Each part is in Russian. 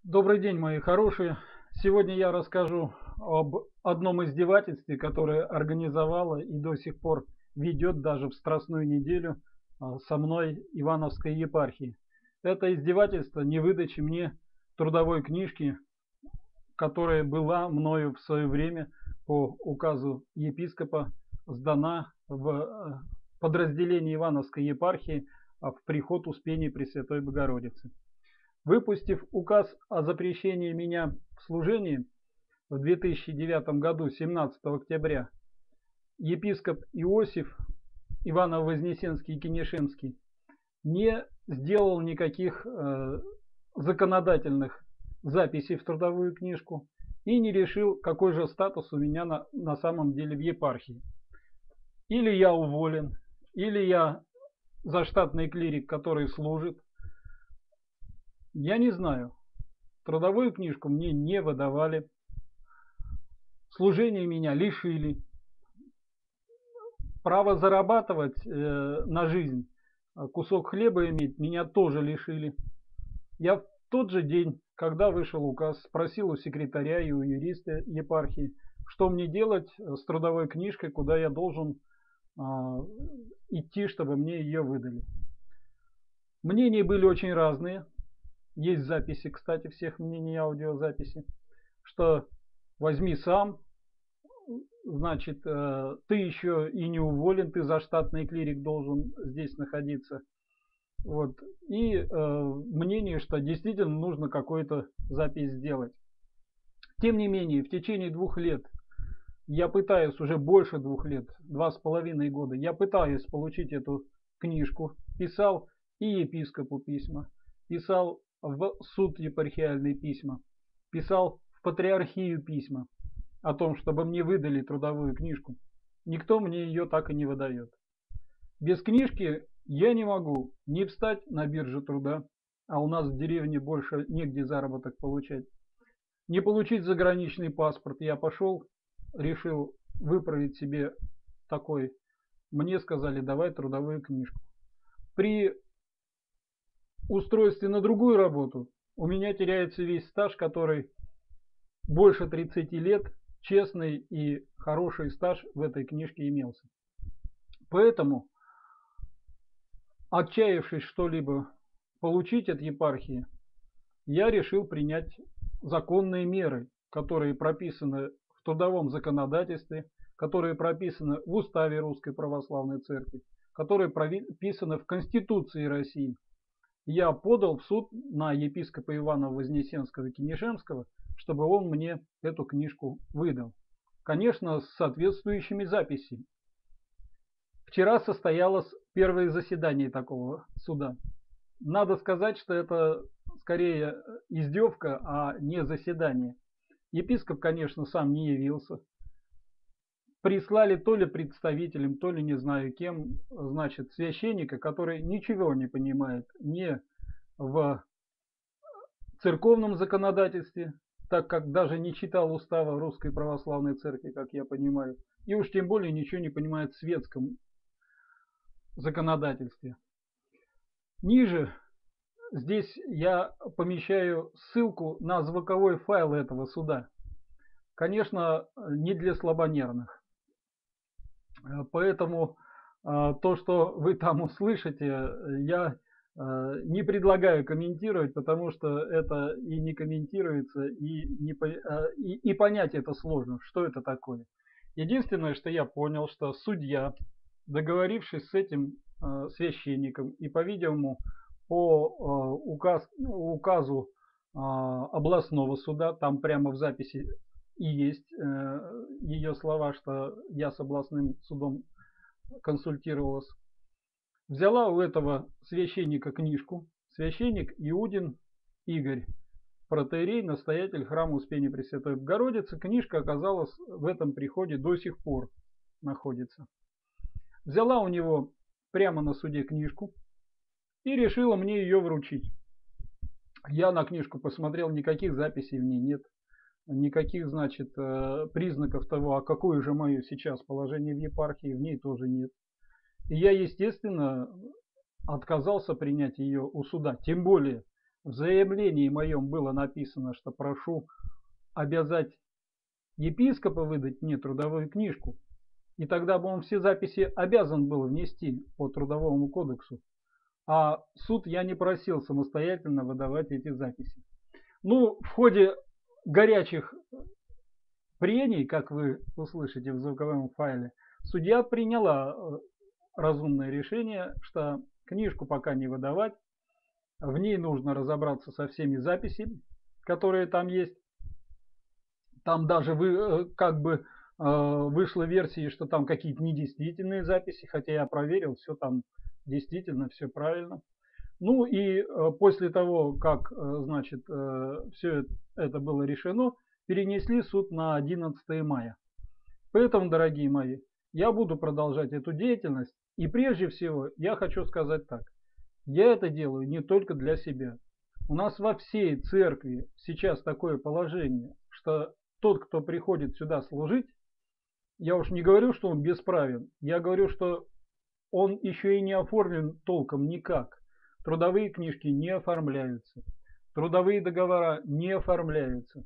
Добрый день, мои хорошие. Сегодня я расскажу об одном издевательстве, которое организовала и до сих пор ведет даже в Страстную неделю со мной Ивановской епархии. Это издевательство невыдачи мне трудовой книжки, которая была мною в свое время по указу епископа сдана в подразделение Ивановской епархии в приход Успения Пресвятой Богородицы. Выпустив указ о запрещении меня в служении в 2009 году, 17 октября, епископ Иосиф Иваново-Вознесенский и Кинешемский не сделал никаких законодательных записей в трудовую книжку и не решил, какой же статус у меня на самом деле в епархии. Или я уволен, или я заштатный клирик, который служит. Я не знаю. Трудовую книжку мне не выдавали. Служение меня лишили. Право зарабатывать на жизнь, кусок хлеба иметь, меня тоже лишили. Я в тот же день, когда вышел указ, спросил у секретаря и у юриста епархии, что мне делать с трудовой книжкой, куда я должен идти, чтобы мне ее выдали. Мнения были очень разные. Есть записи, кстати, всех мнений, аудиозаписи, что возьми сам, значит, ты еще и не уволен, ты заштатный клирик должен здесь находиться. Вот. И мнение, что действительно нужно какую-то запись сделать. Тем не менее, в течение 2 лет, я пытаюсь, уже больше 2 лет, 2,5 года, я пытаюсь получить эту книжку, писал и епископу письма, писал в суд епархиальные письма, писал в патриархию письма о том, чтобы мне выдали трудовую книжку. Никто мне ее так и не выдает. Без книжки я не могу не встать на бирже труда, а у нас в деревне больше негде заработок получать, не получить заграничный паспорт. Я пошел, решил выправить себе такой. Мне сказали, давай трудовую книжку. При устройстве на другую работу у меня теряется весь стаж, который больше 30 лет, честный и хороший стаж в этой книжке имелся. Поэтому, отчаявшись что-либо получить от епархии, я решил принять законные меры, которые прописаны в трудовом законодательстве, которые прописаны в Уставе Русской Православной Церкви, которые прописаны в Конституции России. Я подал в суд на епископа Ивана Вознесенского и Кинешемского, чтобы он мне эту книжку выдал. Конечно, с соответствующими записями. Вчера состоялось первое заседание такого суда. Надо сказать, что это скорее издевка, а не заседание. Епископ, конечно, сам не явился. Прислали то ли представителем, то ли не знаю кем, значит, священника, который ничего не понимает ни в церковном законодательстве, так как даже не читал устава Русской Православной Церкви, как я понимаю, и уж тем более ничего не понимает в светском законодательстве. Ниже здесь я помещаю ссылку на звуковой файл этого суда. Конечно, не для слабонервных. Поэтому то, что вы там услышите, я не предлагаю комментировать, потому что это и не комментируется, и понять это сложно, что это такое. Единственное, что я понял, что судья, договорившись с этим священником и, по-видимому, по указу областного суда, там прямо в записи и есть ее слова, что я с областным судом консультировалась, взяла у этого священника книжку. Священник Иудин Игорь, протоиерей, настоятель храма Успения Пресвятой Богородицы. Книжка оказалась в этом приходе до сих пор находится. Взяла у него прямо на суде книжку и решила мне ее вручить. Я на книжку посмотрел, никаких записей в ней нет, никаких, значит, признаков того, а какое же мое сейчас положение в епархии, в ней тоже нет. И я, естественно, отказался принять ее у суда. Тем более, в заявлении моем было написано, что прошу обязать епископа выдать мне трудовую книжку, и тогда бы он все записи обязан был внести по Трудовому кодексу. А суд я не просил самостоятельно выдавать эти записи. Ну, в ходе горячих прений, как вы услышите в звуковом файле, судья приняла разумное решение, что книжку пока не выдавать, в ней нужно разобраться со всеми записями, которые там есть. Там даже как бы вышла версия, что там какие-то недействительные записи, хотя я проверил, все там действительно, все правильно. Ну и после того, как, значит, все это было решено, перенесли суд на 11 мая. Поэтому, дорогие мои, я буду продолжать эту деятельность. И прежде всего, я хочу сказать так. Я это делаю не только для себя. У нас во всей церкви сейчас такое положение, что тот, кто приходит сюда служить, я уж не говорю, что он бесправен, я говорю, что он еще и не оформлен толком никак. Трудовые книжки не оформляются, трудовые договора не оформляются.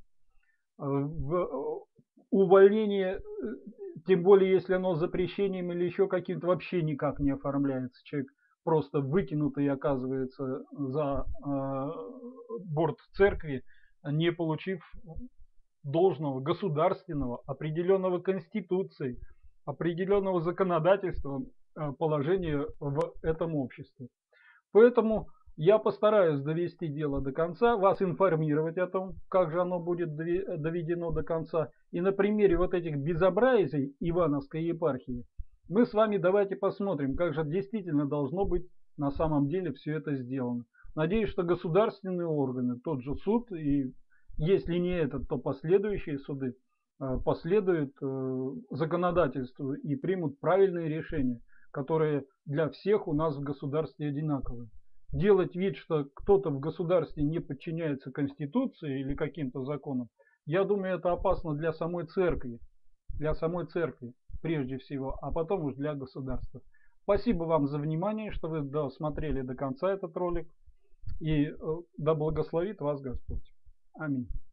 Увольнение, тем более если оно с запрещением или еще каким-то, вообще никак не оформляется. Человек просто выкинутый оказывается за борт церкви, не получив должного государственного, определенного Конституцией, определенного законодательством положения в этом обществе. Поэтому я постараюсь довести дело до конца, вас информировать о том, как же оно будет доведено до конца. И на примере вот этих безобразий Ивановской епархии мы с вами давайте посмотрим, как же действительно должно быть на самом деле все это сделано. Надеюсь, что государственные органы, тот же суд, и если не этот, то последующие суды последуют законодательству и примут правильные решения, которые для всех у нас в государстве одинаковые. Делать вид, что кто-то в государстве не подчиняется Конституции или каким-то законам, я думаю, это опасно для самой церкви прежде всего, а потом уж для государства. Спасибо вам за внимание, что вы досмотрели до конца этот ролик, и да благословит вас Господь. Аминь.